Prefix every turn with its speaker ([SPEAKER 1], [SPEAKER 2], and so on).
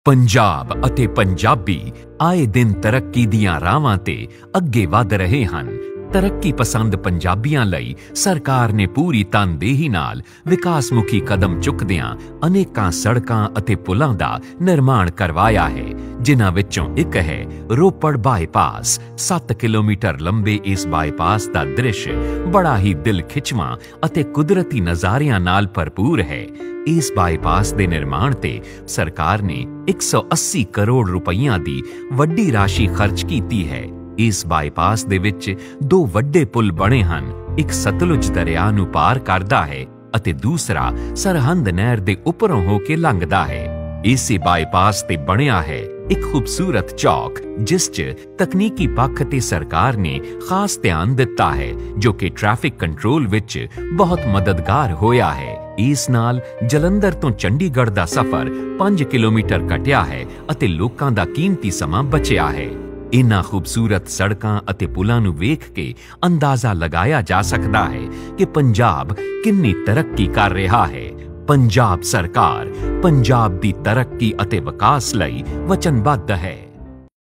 [SPEAKER 1] ਪੰਜਾਬ ਅਤੇ ਪੰਜਾਬੀ ਆਏ ਦਿਨ ਤਰੱਕੀ ਦੀਆਂ ਰਾਹਾਂ ਤੇ ਅੱਗੇ ਵਧ ਰਹੇ ਹਨ। ਤਰੱਕੀ ਪਸੰਦ ਪੰਜਾਬੀਆਂ ਲਈ ਸਰਕਾਰ ਨੇ ਪੂਰੀ ਤਨਦੇਹੀ ਨਾਲ ਵਿਕਾਸਮੁਖੀ ਕਦਮ ਚੁੱਕਦਿਆਂ ਅਨੇਕਾਂ ਸੜਕਾਂ ਅਤੇ ਪੁਲਾਂ ਦਾ ਨਿਰਮਾਣ ਕਰਵਾਇਆ ਹੈ, ਜਿਨ੍ਹਾਂ ਵਿੱਚੋਂ ਇੱਕ ਹੈ ਰੋਪੜ ਬਾਈਪਾਸ। 7 ਕਿਲੋਮੀਟਰ ਲੰਬੇ ਇਸ ਬਾਈਪਾਸ ਦਾ ਦ੍ਰਿਸ਼ ਬੜਾ ਹੀ ਦਿਲ ਖਿੱਚਵਾਂ ਅਤੇ ਕੁਦਰਤੀ ਨਜ਼ਾਰਿਆਂ ਨਾਲ ਭਰਪੂਰ ਹੈ। ਇਸ ਬਾਈਪਾਸ ਦੇ ਨਿਰਮਾਣ ਤੇ ਸਰਕਾਰ ਨੇ 180 ਕਰੋੜ ਰੁਪਈਆਂ ਦੀ ਵੱਡੀ ਰਾਸ਼ੀ ਖਰਚ ਕੀਤੀ ਹੈ। ਇਸ ਬਾਈਪਾਸ ਦੇ ਵਿੱਚ 2 ਵੱਡੇ ਪੁਲ ਬਣੇ ਹਨ, ਇੱਕ ਸਤਲੁਜ ਦਰਿਆ ਨੂੰ ਪਾਰ ਕਰਦਾ ਹੈ ਅਤੇ ਦੂਸਰਾ ਸਰਹੰਦ ਨਹਿਰ ਦੇ ਉੱਪਰੋਂ ਹੋ ਕੇ ਲੰਘਦਾ ਹੈ। ਇਸੇ ਬਾਈਪਾਸ ਤੇ ਬਣਿਆ ਹੈ ਇੱਕ ਖੂਬਸੂਰਤ ਚੌਕ, ਜਿਸ 'ਚ ਤਕਨੀਕੀ ਪੱਖ ਤੇ ਸਰਕਾਰ ਨੇ ਖਾਸ ਧਿਆਨ ਦਿੱਤਾ ਹੈ, ਜੋ ਕਿ ਟ੍ਰੈਫਿਕ ਕੰਟਰੋਲ ਵਿੱਚ ਬਹੁਤ ਮਦਦਗਾਰ ਹੋਇਆ ਹੈ। ਇਸ ਨਾਲ ਜਲੰਧਰ ਤੋਂ ਚੰਡੀਗੜ੍ਹ ਦਾ ਸਫ਼ਰ 5 ਕਿਲੋਮੀਟਰ ਘਟਿਆ ਹੈ ਅਤੇ ਲੋਕਾਂ ਦਾ ਕੀਮਤੀ ਸਮਾਂ ਬਚਿਆ ਹੈ। ਇਨ੍ਹਾਂ ਖੂਬਸੂਰਤ ਸੜਕਾਂ ਅਤੇ ਪੁਲਾਂ ਨੂੰ ਵੇਖ ਕੇ ਅੰਦਾਜ਼ਾ ਲਗਾਇਆ ਜਾ ਸਕਦਾ ਹੈ ਕਿ ਪੰਜਾਬ ਕਿੰਨੀ ਤਰੱਕੀ ਕਰ ਰਿਹਾ ਹੈ। ਪੰਜਾਬ ਸਰਕਾਰ ਪੰਜਾਬ ਦੀ ਤਰੱਕੀ ਅਤੇ ਵਿਕਾਸ ਲਈ ਵਚਨਬੱਧ ਹੈ।